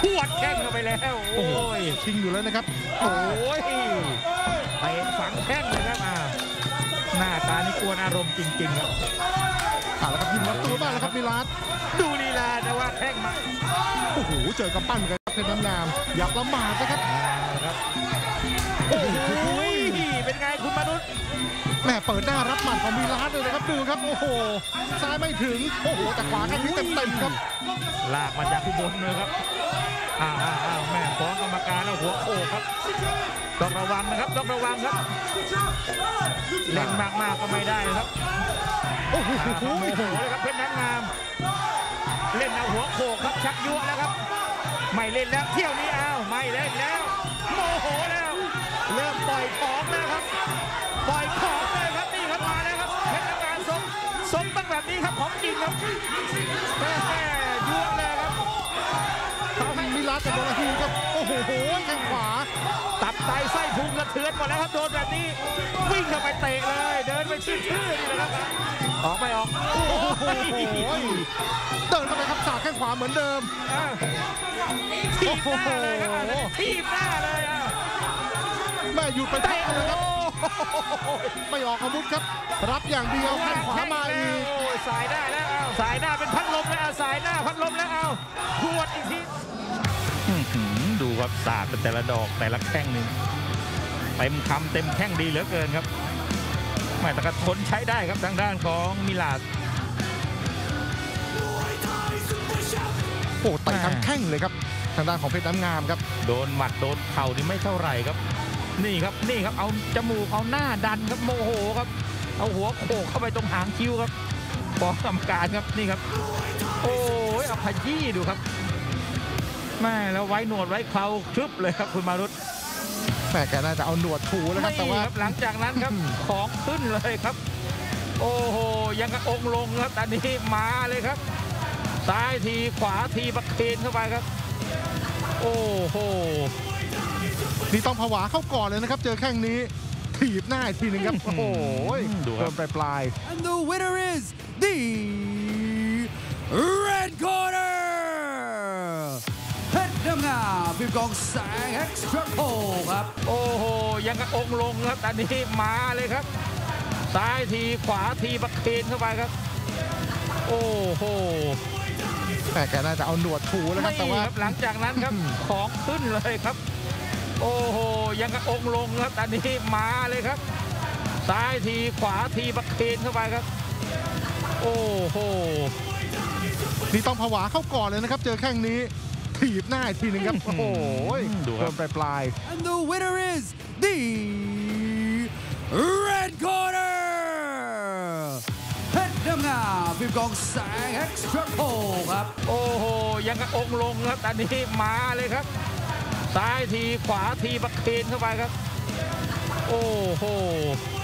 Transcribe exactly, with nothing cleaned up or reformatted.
วดแข้งเข้าไปแล้วโอ้ยชิงอยู่แล้วนะครับโอ้ยเตะฝังแข้งเลยครับหน้าตานี่กวนอารมณ์จริงๆครับขาแล้วครับยิงรับตัวบ้างแล้วครับมิลาสดูลีลาแต่ว่าแข้งมาโอ้โหเจอกับปั้นกันเพชรน้ำงามอยากละหมาดนะครับโอ้โหเป็นไงคุณมนุษย์แม่เปิดหน้ารับหมัดของมิลาสเลยนะครับดูครับโอ้โหซ้ายไม่ถึงโอ้โหแต่ขวาแข้งนี้เต็มๆครับลากมาจากข้างบนเลยครับอ้าวอ้าวแม่ฟ้องกรรมการแล้วหัวโขกครับต้องระวังนะครับต้องระวังครับเล่นมากๆก็ไม่ได้ครับโอ้โหโอ้โหเลยครับเพชรน้ำงามเล่นเอาหัวโขกครับชักยั่วแล้วครับไม่เล่นแล้วเที่ยวนี้อ้าวไม่เล่นแล้วโมโหแล้วเริ่มปล่อยของแล้วครับปล่อยของเลยครับนี่ครับมาแล้วครับเพชรน้ำงามสมสมตั้งแบบนี้ครับของจริงครับแม่ยั่วเลยครับเขาให้มิลาสกับโดนทีครับโอ้โหแข้งขวาตับไตไส้พุงกระเทือนหมดแล้วครับโดนแบบนี้วิ่งเข้าไปเตะเลยเดินไปชื่อๆนี่แหละครับออกไปออกโอ้โหเดินเข้าไปครับสาดแข้งขวาเหมือนเดิมทีบหน้าเลยครับทีบหน้าเลยอ่ะแม่หยุดไปเตะเลยครับไม่ออกอาวุธครับรับอย่างเดียวแข้งขวามาอีกสายหน้าแล้วเอาสายหน้าเป็นพัดลมแล้วเอาสายหน้าพัดลมแล้วเอาขวดอีกทีดูครับสาดเป็นแต่ละดอกแต่ละแข้งหนึ่งเต็มคำเต็มแข้งดีเหลือเกินครับไม่แต่ก็ทนใช้ได้ครับทางด้านของมิลาสโอ้เตะทั้งแข้งเลยครับทางด้านของเพชรน้ำงามครับโดนหมัดโดนเข่านี่ไม่เท่าไหร่ครับนี่ครับนี่ครับเอาจมูกเอาหน้าดันครับโมโหครับเอาหัวโขกเข้าไปตรงหางคิ้วครับบอกกรรมการครับนี่ครับโอ้ยเอาขยี้ดูครับแม่แล้วไว้หนวดไว้เคราครึบเลยครับคุณมารุตแม่แกน่าจะเอาหนวดถูแล้วครับแต่ว่าหลังจากนั้นครับของขึ้นเลยครับโอ้โหยังกระองลงครับตอนนี้มาเลยครับซ้ายทีขวาทีบักเคนเข้าไปครับโอ้โหนี่ต้องผวาเข้าก่อนเลยนะครับเจอแข้งนี้ถีบหน้าทีนึงครับโอ้โหโดนปลายปลาย and the winner is the red corner เพชรน้ำงามพิมพ์กองแสงเอ็กซ์ตร้าโพครับโอ้โหยังกระองลงครับตอนนี้มาเลยครับซ้ายทีขวาทีบักเคนเข้าไปครับโอ้โหแต่แกน่าจะเอาหนวดถูแล้วครับแต่ว่าหลังจากนั้นครับของขึ้นเลยครับโอ้โหยังกระองลงครับตอนนี้มาเลยครับซ้ายทีขวาทีบักเคนเข้าไปครับโอ้โหนี่ต้องผวาเข้าก่อนเลยนะครับเจอแข้งนี้ถีบหน้าทีนึงครับโอ้โหโดนปลายปลาย and the winner is the red corner เพชรน้ำงามพิมพ์กองแสงเอ็กซ์ตร้าโพครับโอ้โหยังกระองลงครับตอนนี้มาเลยครับซ้ายทีขวาทีบักเคนเข้าไปครับโอ้โห